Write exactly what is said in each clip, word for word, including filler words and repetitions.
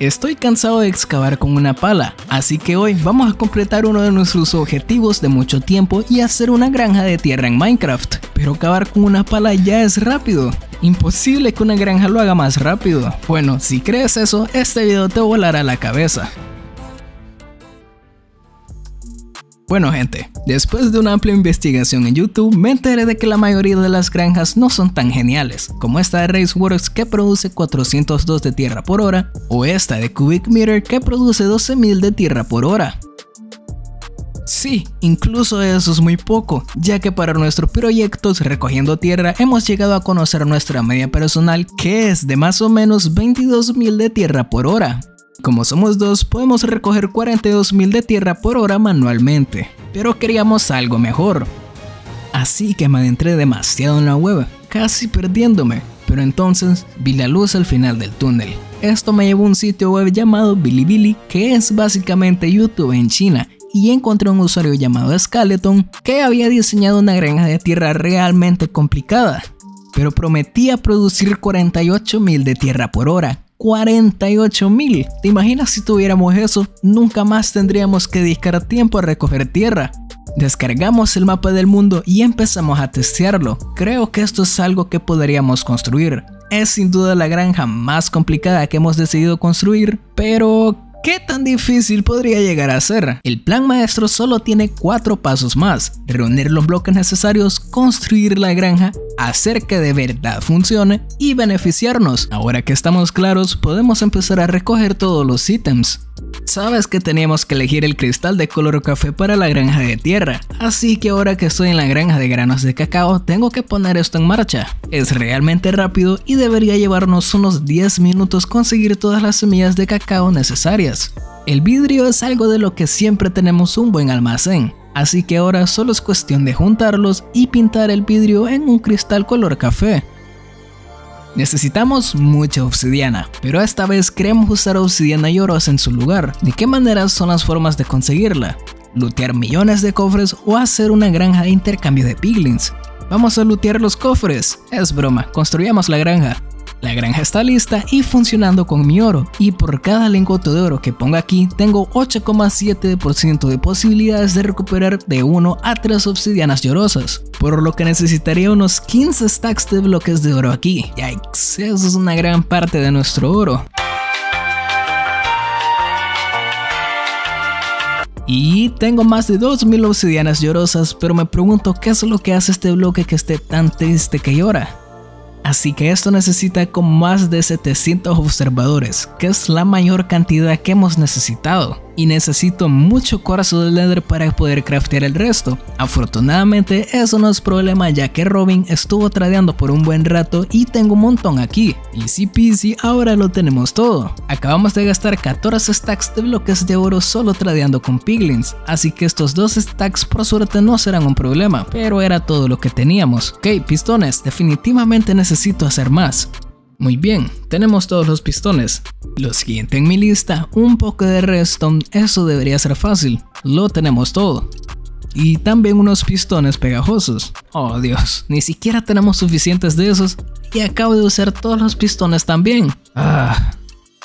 Estoy cansado de excavar con una pala, así que hoy vamos a completar uno de nuestros objetivos de mucho tiempo y hacer una granja de tierra en Minecraft. Pero cavar con una pala ya es rápido. Imposible que una granja lo haga más rápido. Bueno, si crees eso, este video te volará la cabeza. Bueno gente, después de una amplia investigación en YouTube me enteré de que la mayoría de las granjas no son tan geniales, como esta de Raceworks que produce cuatrocientos dos de tierra por hora, o esta de Cubic Meter que produce doce mil de tierra por hora. Sí, incluso eso es muy poco, ya que para nuestros proyectos recogiendo tierra hemos llegado a conocer nuestra media personal que es de más o menos veintidós mil de tierra por hora. Como somos dos, podemos recoger cuarenta y dos mil de tierra por hora manualmente, pero queríamos algo mejor. Así que me adentré demasiado en la web, casi perdiéndome, pero entonces vi la luz al final del túnel. Esto me llevó a un sitio web llamado Bilibili, que es básicamente YouTube en China, y encontré un usuario llamado Skeleton que había diseñado una granja de tierra realmente complicada, pero prometía producir cuarenta y ocho mil de tierra por hora. cuarenta y ocho mil. ¿Te imaginas si tuviéramos eso? Nunca más tendríamos que dedicar tiempo a recoger tierra. Descargamos el mapa del mundo y empezamos a testearlo. Creo que esto es algo que podríamos construir. Es sin duda la granja más complicada que hemos decidido construir, pero ¿qué tan difícil podría llegar a ser? El plan maestro solo tiene cuatro pasos más: reunir los bloques necesarios, construir la granja, hacer que de verdad funcione y beneficiarnos. Ahora que estamos claros, podemos empezar a recoger todos los ítems. Sabes que teníamos que elegir el cristal de color café para la granja de tierra, así que ahora que estoy en la granja de granos de cacao tengo que poner esto en marcha. Es realmente rápido y debería llevarnos unos diez minutos conseguir todas las semillas de cacao necesarias. El vidrio es algo de lo que siempre tenemos un buen almacén, así que ahora solo es cuestión de juntarlos y pintar el vidrio en un cristal color café. Necesitamos mucha obsidiana, pero esta vez queremos usar obsidiana llorosa en su lugar. ¿De qué maneras son las formas de conseguirla? Lootear millones de cofres o hacer una granja de intercambio de piglins. Vamos a lootear los cofres. Es broma, construyamos la granja. La granja está lista y funcionando con mi oro, y por cada lingote de oro que pongo aquí tengo ocho coma siete por ciento de posibilidades de recuperar de uno a tres obsidianas llorosas, por lo que necesitaría unos quince stacks de bloques de oro aquí. Yikes, eso es una gran parte de nuestro oro. Y tengo más de dos mil obsidianas llorosas, pero me pregunto qué es lo que hace este bloque que esté tan triste que llora. Así que esto necesita como más de setecientos observadores, que es la mayor cantidad que hemos necesitado. Y necesito mucho cuarzo de Nether para poder craftear el resto. Afortunadamente eso no es problema, ya que Robin estuvo tradeando por un buen rato y tengo un montón aquí. Easy peasy, ahora lo tenemos todo. Acabamos de gastar catorce stacks de bloques de oro solo tradeando con piglins, así que estos dos stacks por suerte no serán un problema, pero era todo lo que teníamos. Ok, pistones, definitivamente necesito hacer más. Muy bien, tenemos todos los pistones. Lo siguiente en mi lista, un poco de redstone, eso debería ser fácil, lo tenemos todo. Y también unos pistones pegajosos. Oh Dios, ni siquiera tenemos suficientes de esos y acabo de usar todos los pistones también. Ah.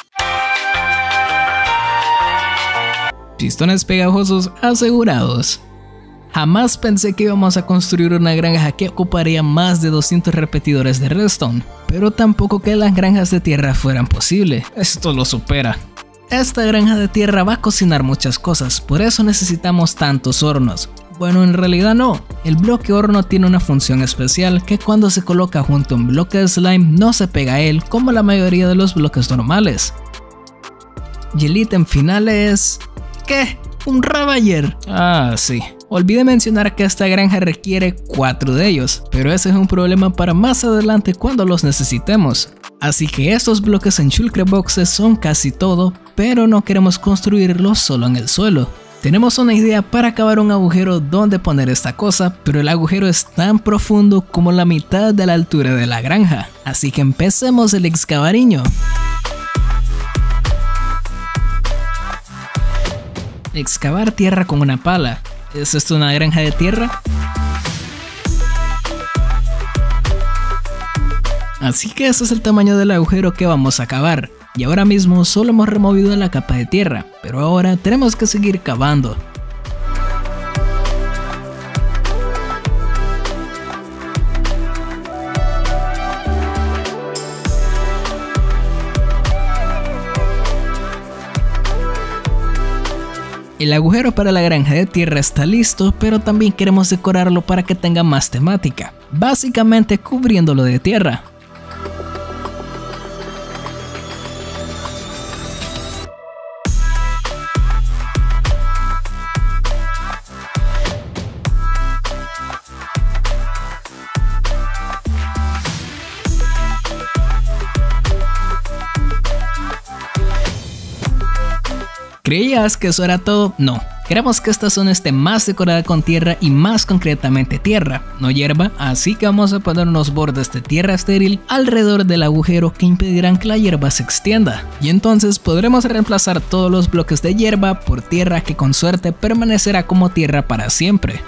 Pistones pegajosos asegurados. Jamás pensé que íbamos a construir una granja que ocuparía más de doscientos repetidores de redstone, pero tampoco que las granjas de tierra fueran posibles. Esto lo supera. Esta granja de tierra va a cocinar muchas cosas, por eso necesitamos tantos hornos. Bueno, en realidad no. El bloque horno tiene una función especial que cuando se coloca junto a un bloque de slime no se pega a él como la mayoría de los bloques normales. Y el ítem final es... ¿qué? ¿Un Ravager? Ah, sí. Olvidé mencionar que esta granja requiere cuatro de ellos, pero ese es un problema para más adelante cuando los necesitemos. Así que estos bloques en Shulker Boxes son casi todo, pero no queremos construirlos solo en el suelo. Tenemos una idea para cavar un agujero donde poner esta cosa, pero el agujero es tan profundo como la mitad de la altura de la granja. Así que empecemos el excavariño. Excavar tierra con una pala. ¿Es esto una granja de tierra? Así que ese es el tamaño del agujero que vamos a cavar. y ahora mismo solo hemos removido la capa de tierra, pero ahora tenemos que seguir cavando. El agujero para la granja de tierra está listo, pero también queremos decorarlo para que tenga más temática, básicamente cubriéndolo de tierra. ¿Creías que eso era todo? No. Queremos que esta zona esté más decorada con tierra y más concretamente tierra, no hierba, así que vamos a poner unos bordes de tierra estéril alrededor del agujero que impedirán que la hierba se extienda. Y entonces podremos reemplazar todos los bloques de hierba por tierra que con suerte permanecerá como tierra para siempre.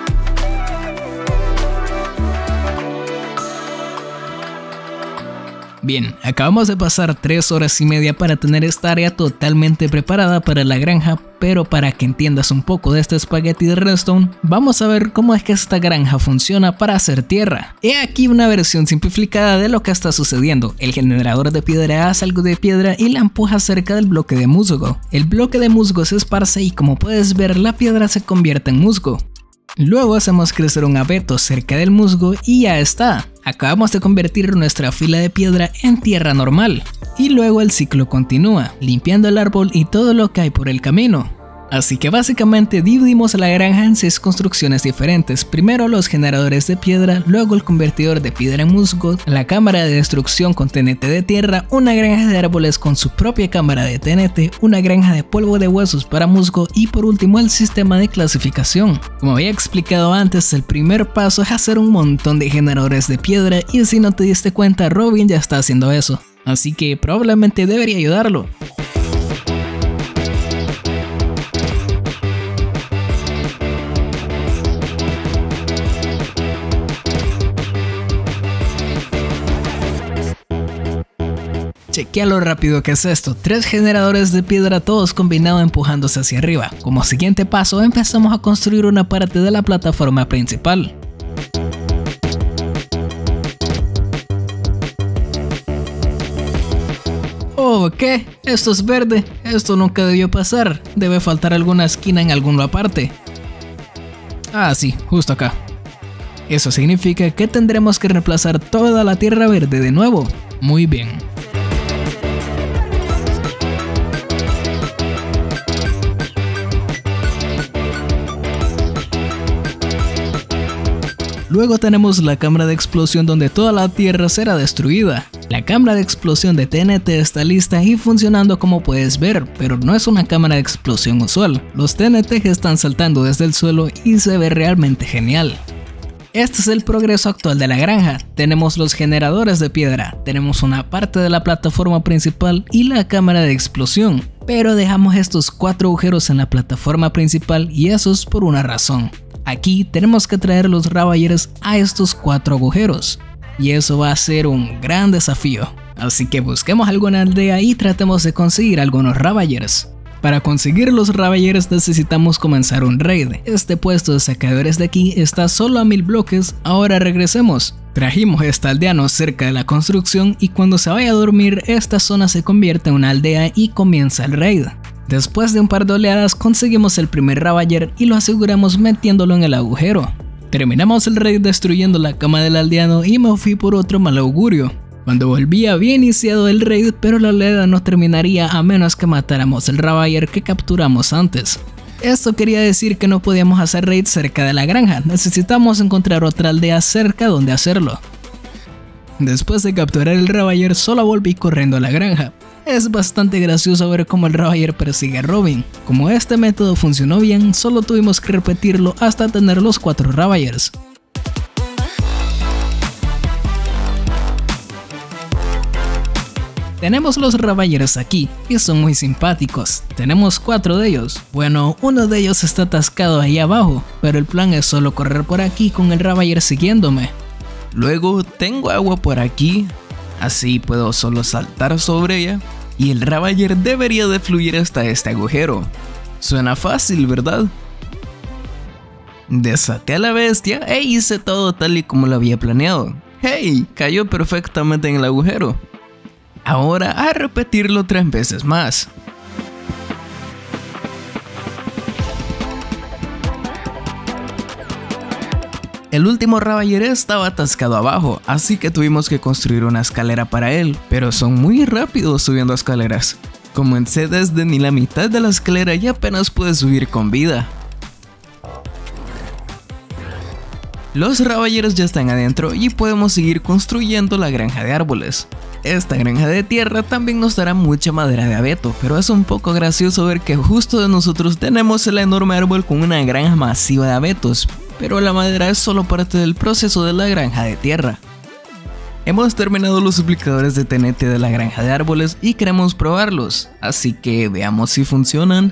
Bien, acabamos de pasar tres horas y media para tener esta área totalmente preparada para la granja, pero para que entiendas un poco de este espagueti de redstone, vamos a ver cómo es que esta granja funciona para hacer tierra. He aquí una versión simplificada de lo que está sucediendo. El generador de piedra hace algo de piedra y la empuja cerca del bloque de musgo. El bloque de musgo se esparce y como puedes ver la piedra se convierte en musgo. Luego hacemos crecer un abeto cerca del musgo y ya está. Acabamos de convertir nuestra fila de piedra en tierra normal. Y luego el ciclo continúa, limpiando el árbol y todo lo que hay por el camino. Así que básicamente dividimos la granja en seis construcciones diferentes. Primero los generadores de piedra, luego el convertidor de piedra en musgo, la cámara de destrucción con T N T de tierra, una granja de árboles con su propia cámara de T N T, una granja de polvo de huesos para musgo y por último el sistema de clasificación. Como había explicado antes, el primer paso es hacer un montón de generadores de piedra y si no te diste cuenta, Robin ya está haciendo eso. Así que probablemente debería ayudarlo. Chequea lo rápido que es esto, tres generadores de piedra todos combinados empujándose hacia arriba. Como siguiente paso empezamos a construir una parte de la plataforma principal. Oh, ¿qué? Esto es verde, esto nunca debió pasar, debe faltar alguna esquina en alguna parte. Ah sí, justo acá. Eso significa que tendremos que reemplazar toda la tierra verde de nuevo. Muy bien. Luego tenemos la cámara de explosión donde toda la tierra será destruida. La cámara de explosión de T N T está lista y funcionando como puedes ver, pero no es una cámara de explosión usual. Los T N T están saltando desde el suelo y se ve realmente genial. Este es el progreso actual de la granja. Tenemos los generadores de piedra, tenemos una parte de la plataforma principal y la cámara de explosión. Pero dejamos estos cuatro agujeros en la plataforma principal y eso es por una razón. Aquí tenemos que traer los Ravagers a estos cuatro agujeros y eso va a ser un gran desafío. Así que busquemos alguna aldea y tratemos de conseguir algunos Ravagers. Para conseguir los Ravagers necesitamos comenzar un raid. Este puesto de sacadores de aquí está solo a mil bloques. Ahora regresemos. Trajimos a este aldeano cerca de la construcción y cuando se vaya a dormir esta zona se convierte en una aldea y comienza el raid. Después de un par de oleadas conseguimos el primer Ravager y lo aseguramos metiéndolo en el agujero. Terminamos el raid destruyendo la cama del aldeano y me fui por otro mal augurio. Cuando volví había iniciado el raid, pero la oleada no terminaría a menos que matáramos el Ravager que capturamos antes. Esto quería decir que no podíamos hacer raid cerca de la granja, necesitamos encontrar otra aldea cerca donde hacerlo. Después de capturar el Ravager solo volví corriendo a la granja. Es bastante gracioso ver cómo el Ravager persigue a Robin. Como este método funcionó bien, solo tuvimos que repetirlo hasta tener los cuatro Ravagers. Tenemos los Ravagers aquí y son muy simpáticos. Tenemos cuatro de ellos. Bueno, uno de ellos está atascado ahí abajo, pero el plan es solo correr por aquí con el Ravager siguiéndome. Luego tengo agua por aquí, así puedo solo saltar sobre ella y el Ravager debería de fluir hasta este agujero. Suena fácil, ¿verdad? Desaté a la bestia e hice todo tal y como lo había planeado. ¡Hey! Cayó perfectamente en el agujero. Ahora a repetirlo tres veces más. El último Ravager estaba atascado abajo, así que tuvimos que construir una escalera para él, pero son muy rápidos subiendo escaleras. Comencé desde ni la mitad de la escalera y apenas pude subir con vida. Los Ravagers ya están adentro y podemos seguir construyendo la granja de árboles. Esta granja de tierra también nos dará mucha madera de abeto, pero es un poco gracioso ver que justo de nosotros tenemos el enorme árbol con una granja masiva de abetos, pero la madera es solo parte del proceso de la granja de tierra. Hemos terminado los duplicadores de T N T de la granja de árboles y queremos probarlos, así que veamos si funcionan.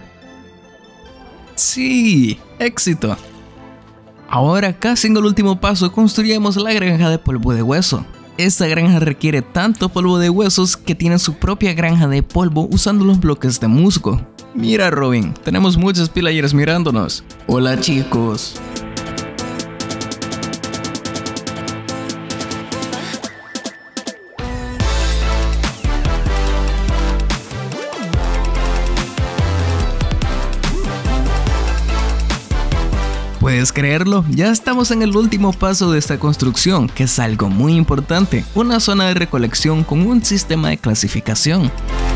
Sí, éxito. Ahora, casi en el último paso, construyamos la granja de polvo de hueso. Esta granja requiere tanto polvo de huesos que tiene su propia granja de polvo usando los bloques de musgo. Mira Robin, tenemos muchos pillagers mirándonos. Hola chicos. ¿Puedes creerlo? Ya estamos en el último paso de esta construcción, que es algo muy importante, una zona de recolección con un sistema de clasificación.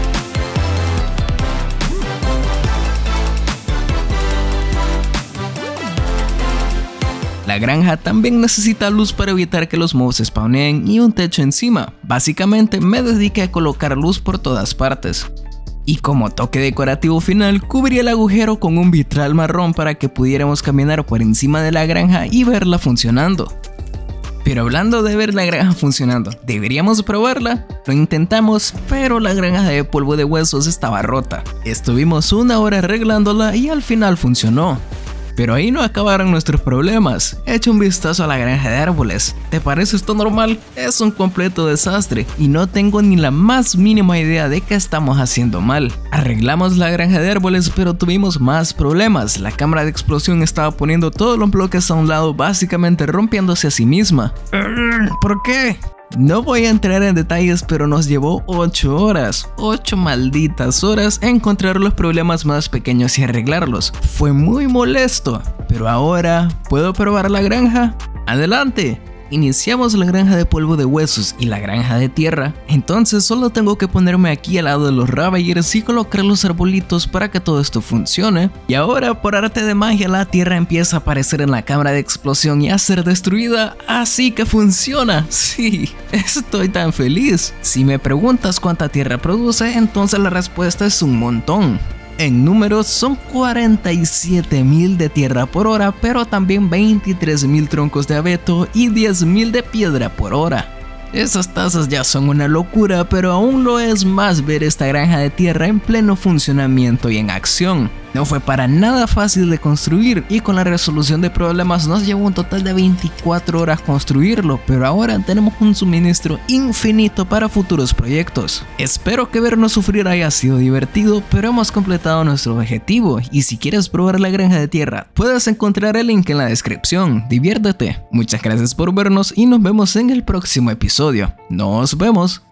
La granja también necesita luz para evitar que los mobs spawneen y un techo encima. Básicamente me dediqué a colocar luz por todas partes. Y como toque decorativo final, cubrí el agujero con un vitral marrón para que pudiéramos caminar por encima de la granja y verla funcionando. Pero hablando de ver la granja funcionando, ¿deberíamos probarla? Lo intentamos, pero la granja de polvo de huesos estaba rota. Estuvimos una hora arreglándola y al final funcionó. Pero ahí no acabaron nuestros problemas. Echa un vistazo a la granja de árboles. ¿Te parece esto normal? Es un completo desastre y no tengo ni la más mínima idea de qué estamos haciendo mal. Arreglamos la granja de árboles, pero tuvimos más problemas. La cámara de explosión estaba poniendo todos los bloques a un lado, básicamente rompiéndose a sí misma. ¿Por qué? No voy a entrar en detalles, pero nos llevó ocho horas, ocho malditas horas encontrar los problemas más pequeños y arreglarlos. Fue muy molesto, pero ahora, ¿puedo probar la granja? ¡Adelante! Iniciamos la granja de polvo de huesos y la granja de tierra, entonces solo tengo que ponerme aquí al lado de los Ravagers y colocar los arbolitos para que todo esto funcione. Y ahora, por arte de magia, la tierra empieza a aparecer en la cámara de explosión y a ser destruida, así que funciona. Sí, estoy tan feliz. Si me preguntas cuánta tierra produce, entonces la respuesta es un montón. En números son cuarenta y siete mil de tierra por hora, pero también veintitrés mil troncos de abeto y diez mil de piedra por hora. Esas tasas ya son una locura, pero aún lo es más ver esta granja de tierra en pleno funcionamiento y en acción. No fue para nada fácil de construir y con la resolución de problemas nos llevó un total de veinticuatro horas construirlo, pero ahora tenemos un suministro infinito para futuros proyectos. Espero que vernos sufrir haya sido divertido, pero hemos completado nuestro objetivo y si quieres probar la granja de tierra, puedes encontrar el link en la descripción. Diviértete. Muchas gracias por vernos y nos vemos en el próximo episodio. Nos vemos.